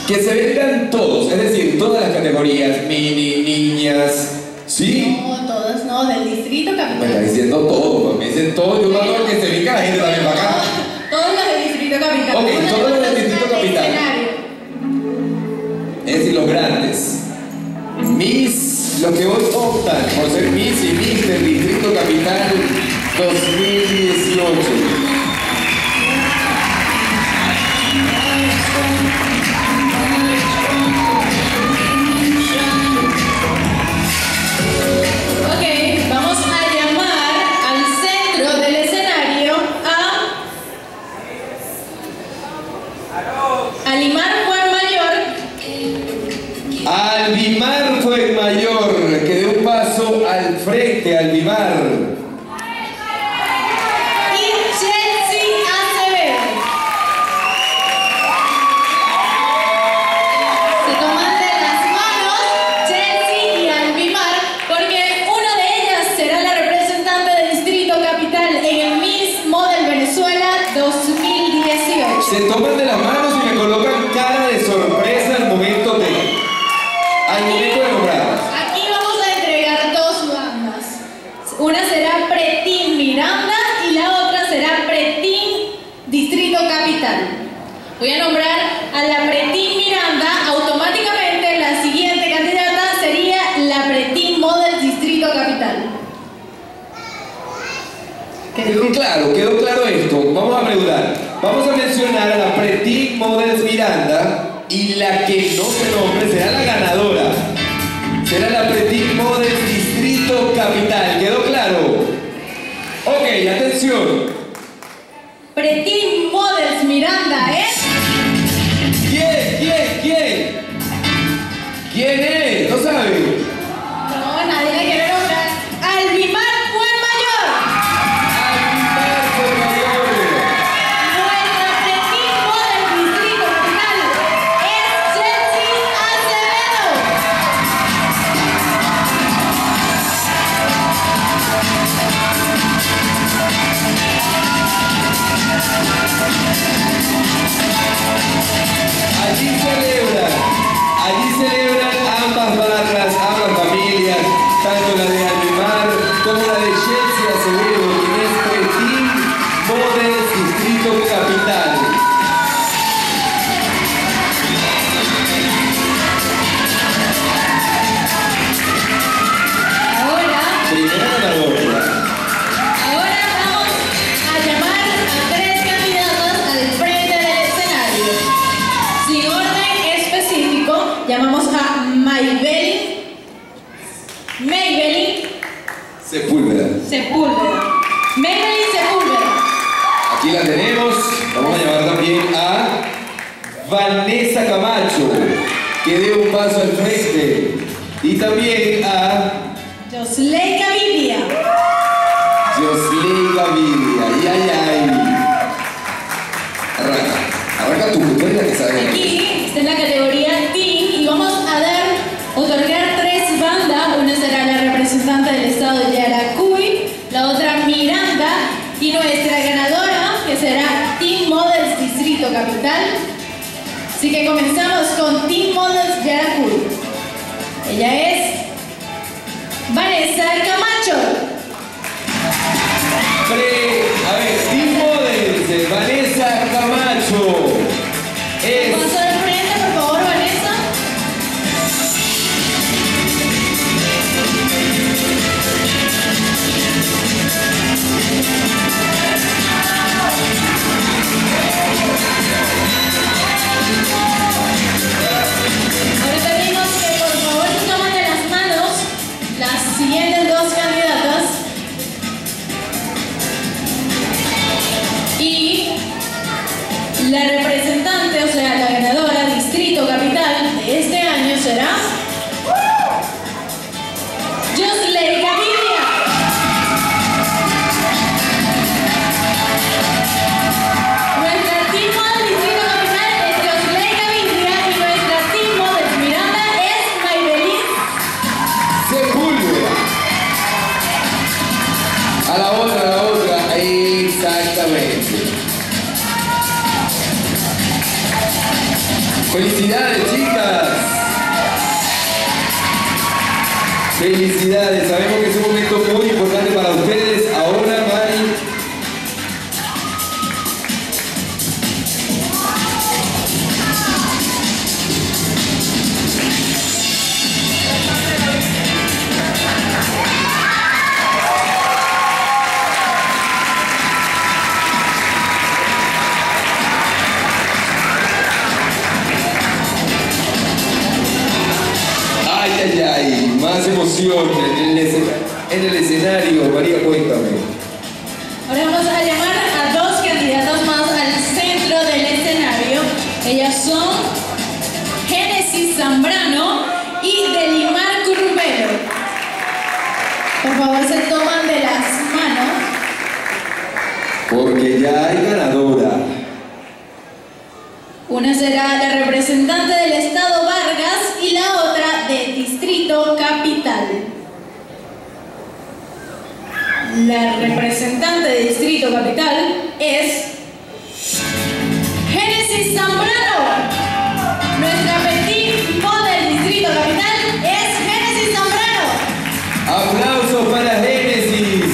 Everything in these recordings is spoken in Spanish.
Que se vengan todos, es decir, todas las categorías, mini, niñas, ¿sí? No, todas no, del Distrito Capital. Me está diciendo todo, me dicen todo, yo creo que se venga la gente también para acá. Todos los del Distrito Capital. Ok, todos los del Distrito Capital. Escenario. Es decir, los grandes. Miss, los que hoy optan por ser Miss y Miss del Distrito Capital 2018. Albimar fue el mayor, que dé un paso al frente, Albimar. Y Chelsea Acevedo. Se toman de las manos Chelsea y Albimar, porque una de ellas será la representante del Distrito Capital en el Miss Model Venezuela 2018. Se toman de las manos y me colocan cara de sorpresa al momento de nombrarlas. Aquí vamos a entregar dos bandas. Una será Pretín Miranda y la otra será Pretín Distrito Capital. Voy a nombrar a la Pretín Miranda. Automáticamente la siguiente candidata sería la Pretín Model Distrito Capital. Quedó claro esto. Vamos a preguntar. Vamos a mencionar a la Pretín Models Miranda. Y la que no se nombre será la ganadora. Será la Pretín Models Distrito Capital. ¿Quedó claro? Ok, atención. Pretín Models Miranda es... ¿Quién? ¿Quién es? ¿No sabe? No, nadie la quiere nombrar. Albimar fue el mayor. Albimar fue el mayor. Nuestra Pretín Models Distrito Capital es Chelsea Acevedo. Allí celebran ambas barras, ambas familias, tanto la de Albimar como la de Chelsea Acevedo, quien es Pretín Models Distrito Capital. Ahora vamos a llamar a tres candidatas al frente del escenario. Sin orden específico, llamamos a Maybelline Sepúlveda. Maybelline Sepúlveda. Aquí la tenemos. Vamos a llamar también a Vanessa Camacho, que dé un paso al frente. Y también a Josley Gaviria. Ay. Arranca tú eres la que sabe. Aquí está en la categoría Teen y vamos a otorgar tres bandas. Una será la representante del estado de Yaracuy, la otra Miranda y nuestra ganadora, que será Team Models Distrito Capital. Así que comenzamos con Team Models Yaracuy. Ella es Vanessa Camacho. Team Models, Vanessa Camacho. Paso al frente, por favor, Vanessa. Ahora pedimos que por favor se tomen de las manos las siguientes dos candidatas. ¡Felicidades, chicas! ¡Felicidades! Sabemos que es un momento muy importante para ustedes. Ahora, Mari. Más emoción en el escenario. María, cuéntame. Ahora vamos a llamar a dos candidatos más al centro del escenario. Ellas son Génesis Zambrano y Delimar Curbelo. Por favor, se toman de las manos. Porque ya hay ganadora. Una será la representante del Estado Vargas y la otra del Distrito Capital. La representante del Distrito Capital es Génesis Zambrano. Nuestra petit model del Distrito Capital es Génesis Zambrano. ¡Aplausos para Génesis!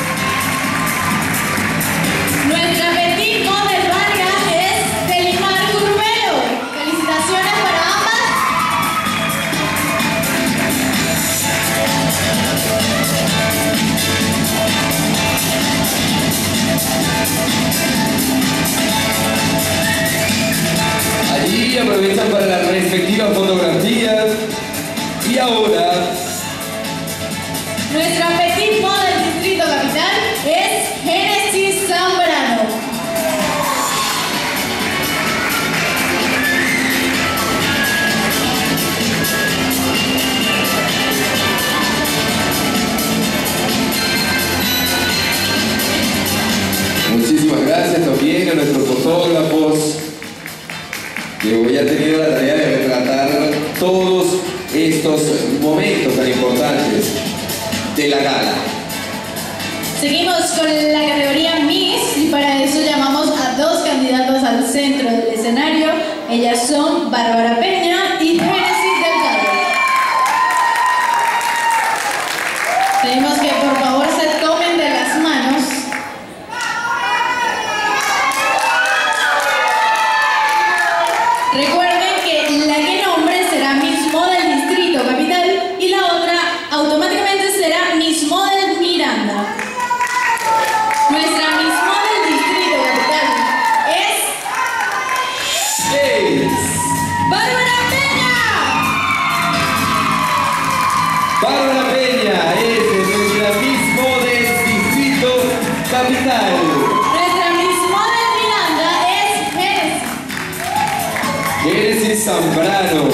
Nuestra petit model Vargas es Delimar Curbelo. Felicitaciones para ambas. Allí aprovechan para las respectivas fotografías. Y ahora, Nuestra petit model del Distrito Capital es Génesis Zambrano. muchísimas gracias también a nuestros fotógrafos que hoy han tenido la tarea de retratar todos estos momentos tan importantes de la gala. Seguimos con la categoría Miss y para eso llamamos a dos candidatos al centro del escenario. Ellas son Bárbara Peña y Génesis Delgado. Pedimos que por favor se tomen de las manos. Recuerden que la que nombre será Miss Model Distrito Capital y la otra automáticamente será Miss Model Miranda. Nuestra Miss Model Distrito Capital es Bárbara Peña. Bárbara Peña es nuestra Miss Model Distrito Capital. Nuestra Miss Model Miranda es Génesis. Génesis Zambrano.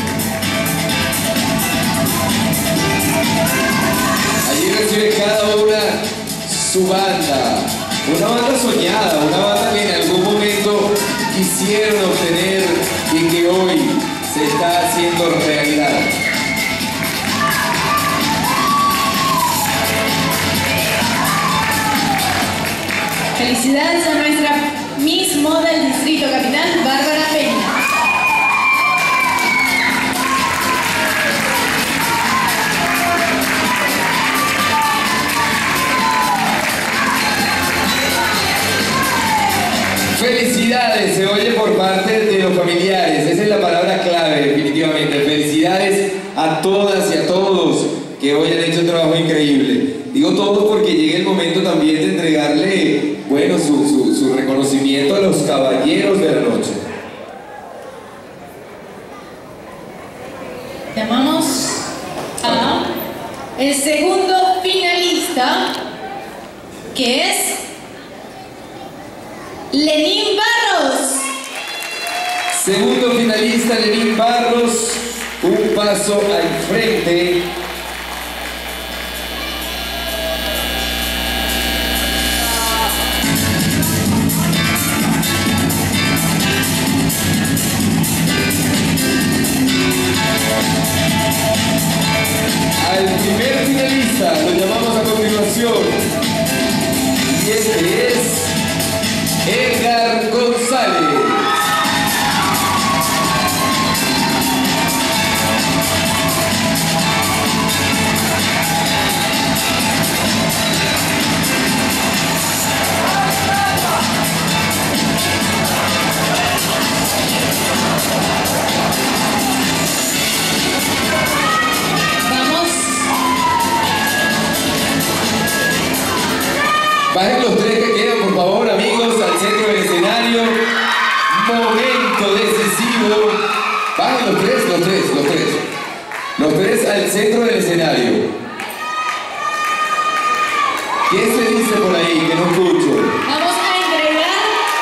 Allí recibe cada una su banda. Una banda soñada, una banda que en algún momento quisieron obtener y que hoy se está haciendo realidad. Felicidades a nuestra Miss Model Distrito Capital, Bárbara Peña. Felicidades, se oye por parte de los familiares, esa es la palabra clave definitivamente. Felicidades a todas y a todos que hoy han hecho un trabajo increíble. Digo todos porque llega el momento también de entregarle, bueno, su reconocimiento a los caballeros de la noche. Llamamos a el segundo finalista, que es Lenín Barros. Segundo finalista, Lenín Barros, un paso al frente. Al primer finalista lo llamamos a continuación y este es Edgar González. momento decisivo. Bajen los tres. Los tres al centro del escenario. ¿Qué se dice por ahí que no escucho? Vamos a entregar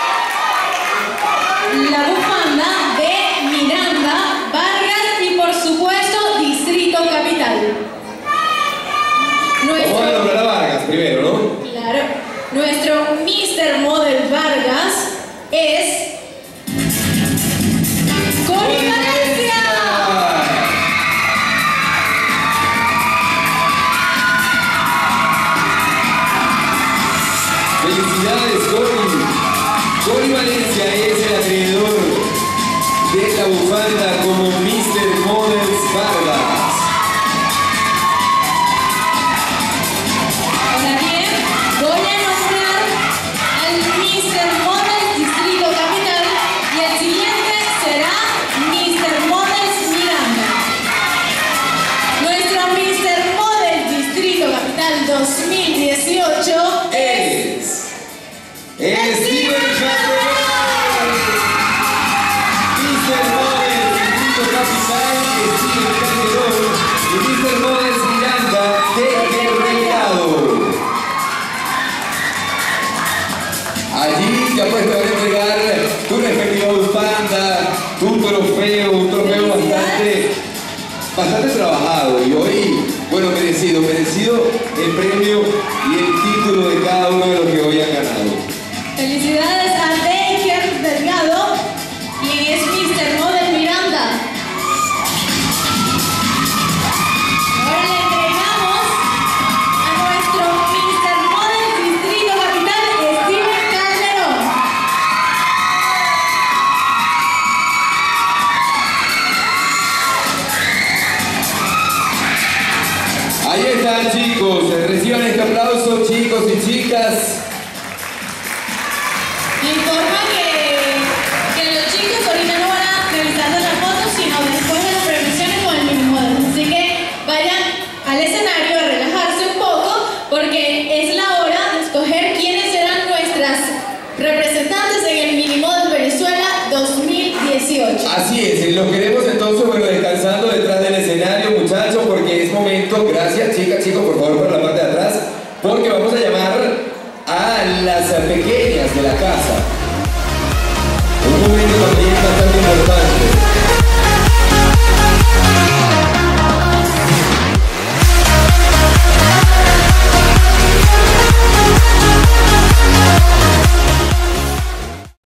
la bufanda de Miranda, Vargas y por supuesto Distrito Capital. Vamos a nombrar a Vargas primero, ¿no? Claro. Nuestro Mr. Model Vargas es Cori Valencia. Felicidades, Cori. Cori Valencia es el acreedor de la bufanda como Mr. Models Vargas. Ahora bien, voy a nombrar al Mr. Models Distrito Capital y el siguiente será Mr. Models Miranda. Nuestro Mr. Models Distrito Capital 2018 es Steven Calderón. Mr. Models Distrito Capital, Steven Calderón. Y Mr. Models Miranda de Delgado. Allí ya puedes poder entregar tu respectiva bufanda, un trofeo bastante trabajado. Y hoy, bueno, merecido el premio y el título de cada uno de los que hoy han ganado. Felicidades a Baker Delgado, quien es Mr. Model Miranda. Ahora le entregamos a nuestro Mr. Model Distrito Capital, Steven Calderón. Ahí están, chicos, reciban este aplauso, chicos y chicas. Me informa que los chicos ahorita no van a revisar las fotos, sino después de las premiaciones con el mini model. Así que vayan al escenario a relajarse un poco, porque es la hora de escoger quiénes serán nuestras representantes en el mini model Venezuela 2018. Así es, los queremos